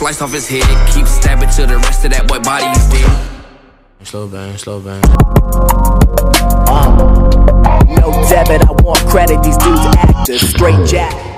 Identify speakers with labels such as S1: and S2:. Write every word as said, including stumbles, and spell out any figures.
S1: slice off his head. Keep stabbing till the rest of that boy body is dead.
S2: Slow bang, slow bang.
S3: Uh, no debit, I want credit. These dudes actors, straight jack.